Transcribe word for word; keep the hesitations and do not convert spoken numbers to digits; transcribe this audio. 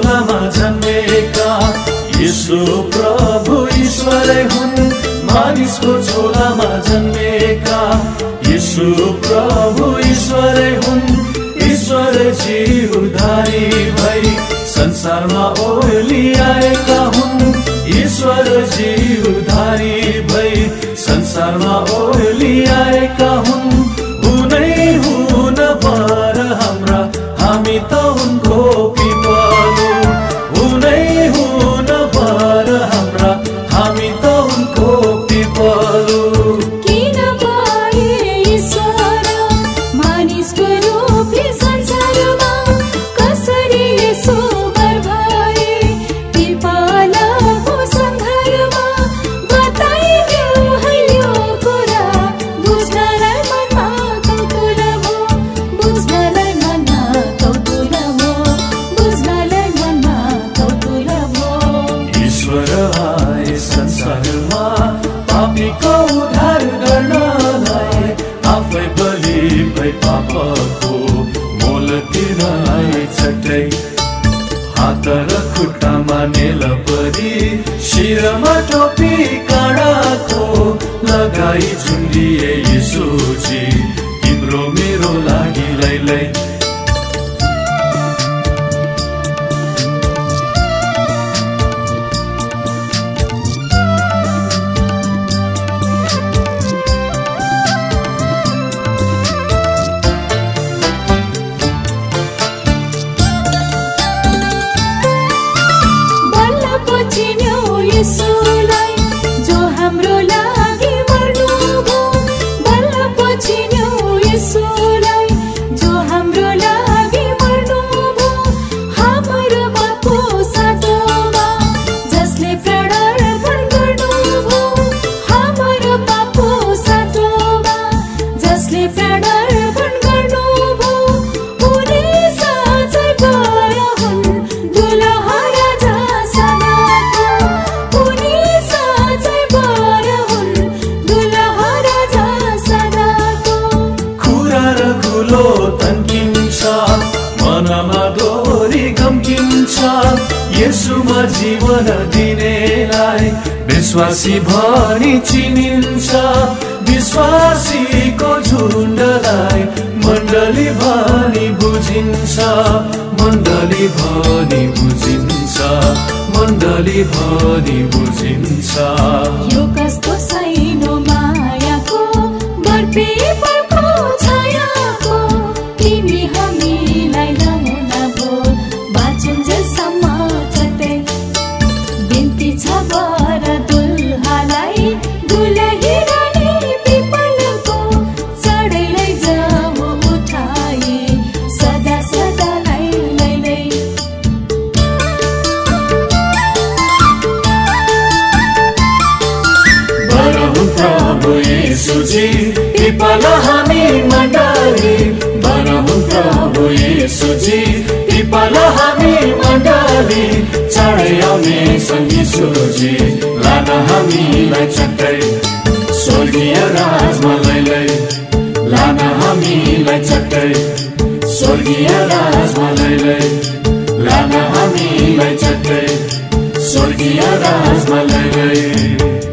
झोलामा जन्मेका यीशु प्रभु ईश्वरै हुन्। मानिसको झोलामा जन्मेका यीशु प्रभु ईश्वरै हुन्। ईश्वर जीवधारी भई संसारमा ओर्लिआएका हुन्। ईश्वर जीवधारी भई संसारमा ओर्लिआएका हुन्। हुनै हुन पर हाम्रा हामी त उनको पिपलु। हुनै हुन पर हाम्रा हामी त उनको पिपलु। पापको मोल तिराई छटै हात र खुट्टामा नेल परी शिरमा टोपी काँडाको लगाई झुन्डिए यीशुजी तिम्रो मेरो लागि लैलै। यसुमा जीवन दिनेलाई विश्वासी भनी चिनिन्छ। विश्वासीको झुण्डलाई मण्डली भनी बुझिन्छ। मण्डली भनी बुझिन्छ। मण्डली भनी बुझिन्छ। यो कस्तो साइनो मायाको बर्पे पर्को छायाको तिमी हामीलाई नमुना बोल बाँचुन्जेलसम्म बर दुल्हालाई दुलही रानी पिपलको चढैलाई जाऊ उठाए सदा सदालाई लैलै। बरहुँ प्रभु येशूजी पिपल हामी मण्डली। बरहुँ प्रभु येशूजी पिपल हामी मण्डली। चाँडै आउने यीशुजी लान हामीलाई छट्टै स्वर्गीय राजमा लैलै। लान हामीलाई छट्टै स्वर्गीय राजमा लैलै। लान हामीलाई छट्टै स्वर्गीय राजमा लैलै।